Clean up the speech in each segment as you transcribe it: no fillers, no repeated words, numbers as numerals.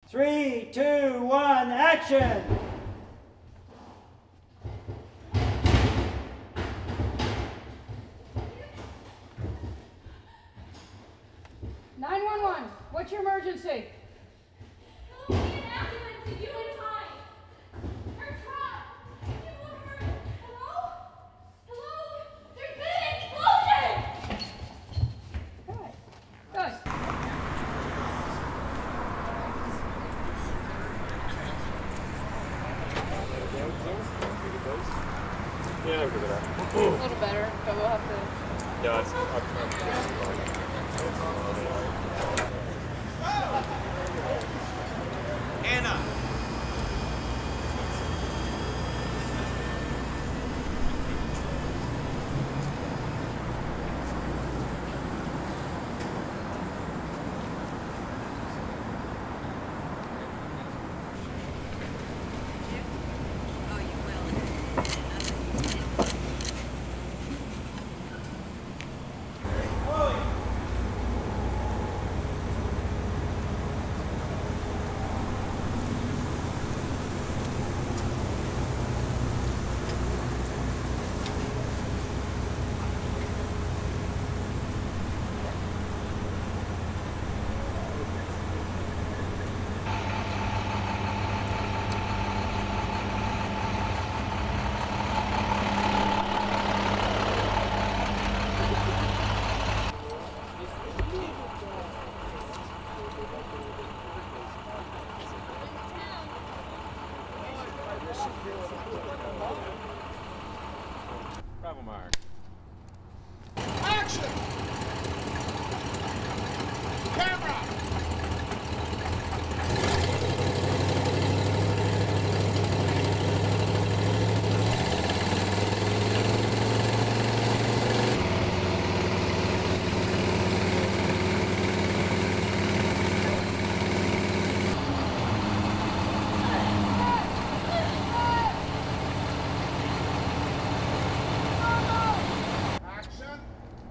3, 2, 1, action! What's your emergency? No, we need an ambulance to you in time. Her truck. People are hurt. Hello? Hello? There's been an explosion! Good. Good. Yeah, we'll give it up. A little better, but we'll have to... Yeah, it's up. Anna! Bravo, Mark. Action! Camera! Action!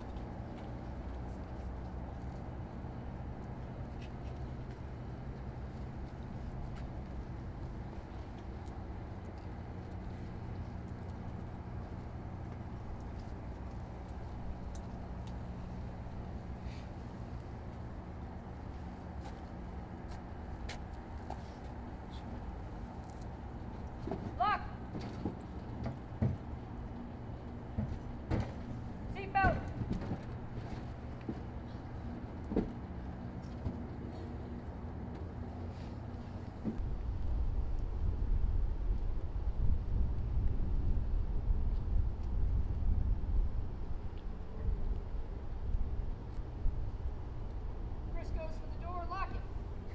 Lock! Seatbelt! Chris goes for the door, lock it.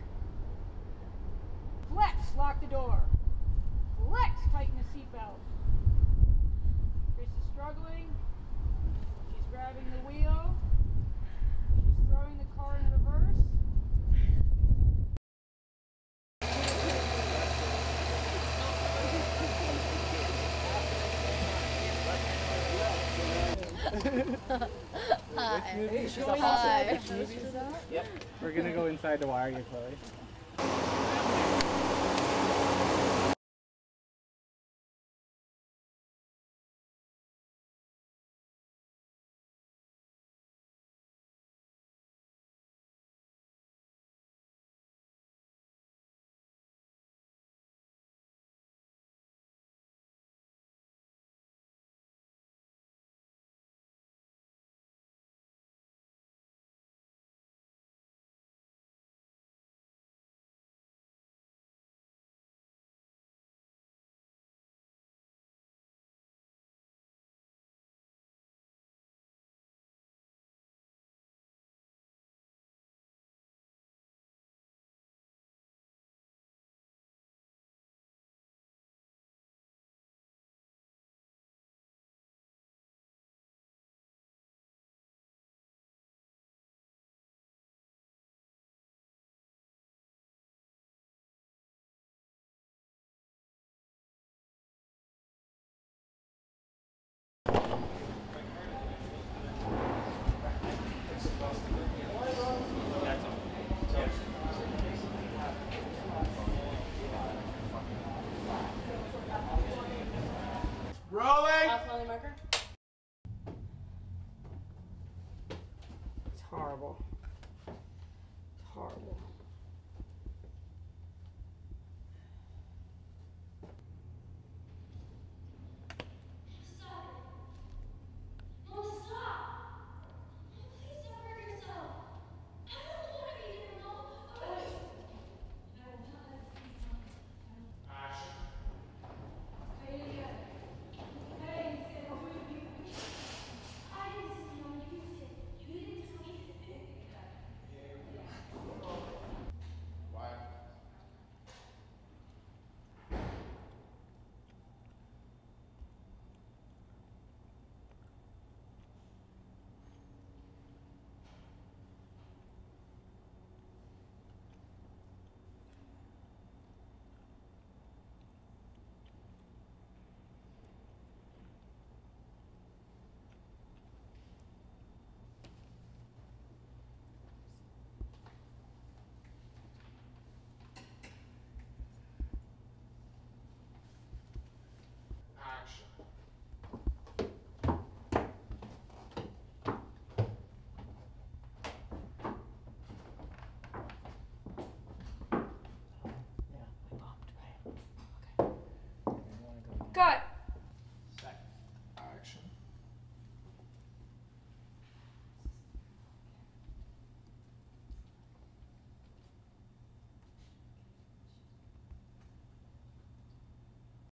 Flex, lock the door. Flex, tighten the seatbelt. Chris is struggling. She's grabbing the wheel. She's throwing the car in reverse. Hi. Movie? Hi. Yep. We're gonna go inside to wire you, Chloe.